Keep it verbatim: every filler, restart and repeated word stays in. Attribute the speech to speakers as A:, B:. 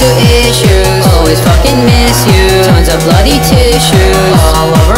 A: issues. Always fucking miss you. Tons of bloody tissues all over